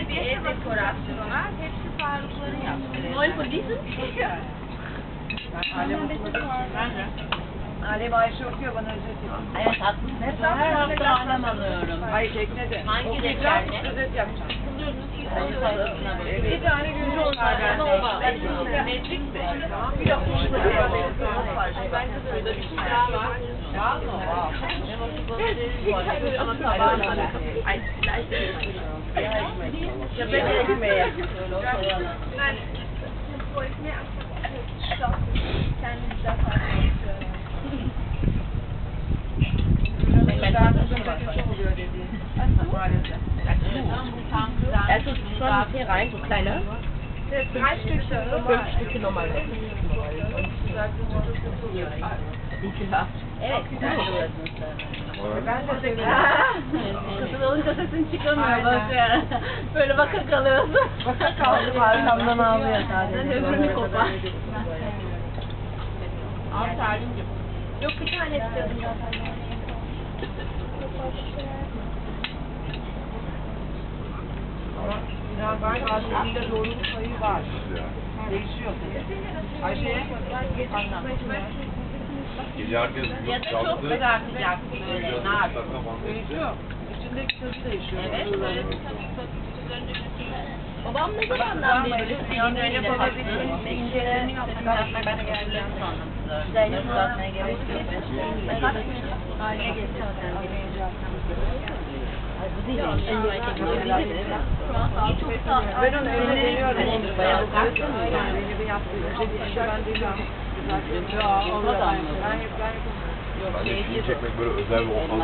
böyle bir ev dekorasyonu var. Hepsi Farukların yaptığı. Neue von diesen? Alev Ayşe okuyor bana özet yapıyor. Evet, haklısın. Her hafta anlam alıyorum. Hayır teknede. Hangi reçel? Özet yapacağım. Bir tane günü olsa Metrik mi? Bir de kuşla Ben de burada bir şey daha var. Var mı? Ne vakit olabilir? Ama tabağı var. Ay, Köpek ekmeği. Ben bu ekmeği kendimizden farklı Es ist schon hier rein, so kleine. 3 Stückchen. 5 Stücke normal. Evet, güzel oluyorsun sen. Ben de seviyorum. Kızıl olunca sesin çıkamıyor bak. Böyle baka kalıyorsun. Baka kaldım arkamdan ağlıyor sadece. Öbürünü kopar. Al Salim'cim. Yok bir tane istedim zaten. Ya galiba senin doğruluk sayı var. Değişiyor. Ayşe'ye Gece herkes Ya da çok kızartacak böyle nar. değişiyor. İçindeki tadı değişiyor. Evet, böyle kızarınca Babam ne zamandan beri böyle Yani öyle sinirliyle baba takıyor? bizim incelerini yaptık. Ben de geldim sonra. Güzel uzatmaya gerek yok. Haline geçeceğim. Bu değil. Ben onu öyle deniyorum. Bayağı Yani beni bir yaptı. Ben deniyorum. Olmaz ama. Ben hep Bence film çekmek böyle özel bir ortam.